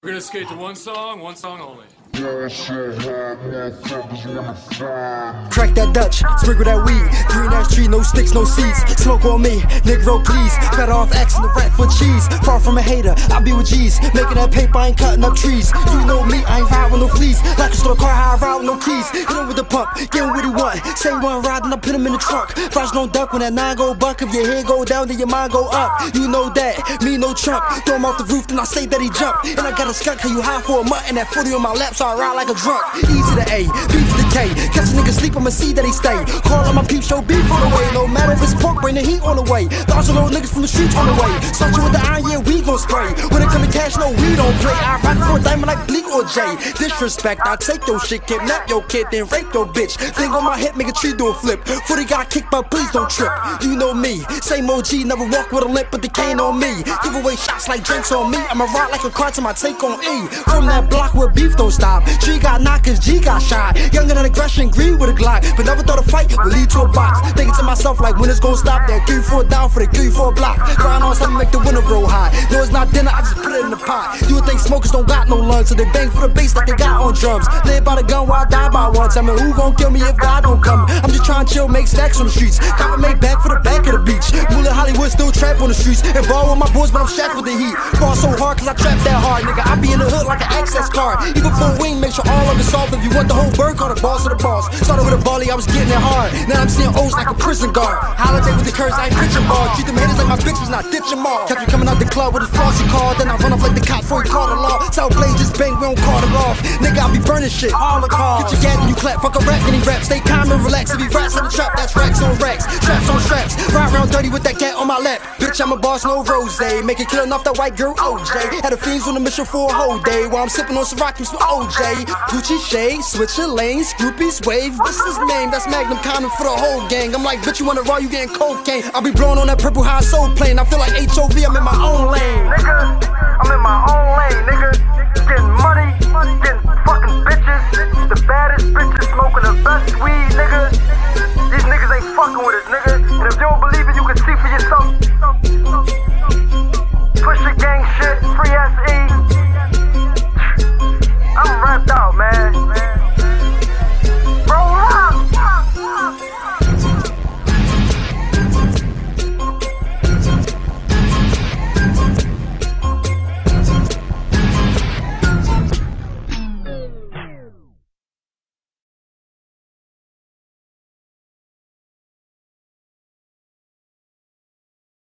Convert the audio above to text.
We're gonna skate to one song only. Crack that Dutch, sprinkle that weed. Green ass tree, no sticks, no seeds. Smoke on me, Negro please. Better off asking the rat for cheese. Far from a hater, I be with G's. Making that paper, I ain't cutting up trees. You know me, I ain't ride with no fleas. Like a store car, how I ride with no keys. Hit him with the pump, get him what he want. Say one ride, then I put him in the trunk. Flash don't duck when that 9 go buck. If your head go down, then your mind go up. You know that, me no trump. Throw him off the roof, then I say that he jump. And I got a skunk, cause you high for a month. And that footy on my lap, so I ride like a drunk. E to the A, B to the K. Catch a nigga sleep, I'ma see that he stay. Call on my peep show, beef on the way. No matter if it's pork, bring the heat on the way. 1,000 old niggas from the streets on the way. Such you with the iron, yeah, we gon' spray. When it come to cash, no, we don't play. I rock for a diamond like Bleak or Jay. Disrespect, I take your shit, kidnap your kid, then rape your bitch. Thing on my hip, make a tree do a flip. Footy got kicked, but please don't trip. You know me, same OG, never walk with a limp, but the cane on me. Give away shots like drinks on me. I'ma rock like a car till my take on E. From that block where beef don't stop. G got knocked, cause G got shot. Younger than aggression, green with a Glock. But never thought a fight would lead to a box. Thinking to myself like when it's gon' stop. That give you for a down for the give you for a block. Grind on something make the winter roll high. No, it's not dinner, I just put it in the pot. You would think smokers don't got no lungs, so they bang for the bass like they got on drums. Live by the gun while I die by one. Tell me who gon' kill me if God don't come. I'm just trying to chill, make stacks on the streets. Copper make back for the back of the beach. Moolah Hollywood still trap on the streets. And ball with my boys, but I'm shacked with the heat. Ball so hard cause I trap that hard, nigga. I be in the hood like an access card. Even for a wing, make sure all of it's off. If you want the whole bird, call the boss of the boss. Started with a volley, I was getting it hard. Now I'm seeing O's like a prison guard. Holiday with the curse, I ain't pitching ball. Treat them haters like my bitch was not ditching ball. Kept you coming out the club with a flossy car. Then I run up like the cops before he called the law. South Blaze just bang, we don't call it off. Nigga, I be burning shit. All the cars. Get your gat and you clap. Fuck a rap and he rap. Stay calm and relax. If he rats in the trap, that's racks on racks. Traps on straps. Ride around dirty with that cat on my lap. Bitch, I'm a boss, no rose. Make it killing off that white girl OJ. Had the fiends on a mission for a whole day. While I'm sipping on Syracuse with OJ. Gucci shade, switching lanes, groupies wave. What's his name? That's Magnum Condom for the whole gang. I'm like, bitch, you wanna raw, you getting cocaine. I be blowing on that purple high soul plane. I feel like HOV, I'm in my own lane. Nigga, I'm in my own lane, nigga. Getting money, getting fucking bitches. The baddest bitches smoking the best weed, nigga. These niggas ain't fucking with us, nigga.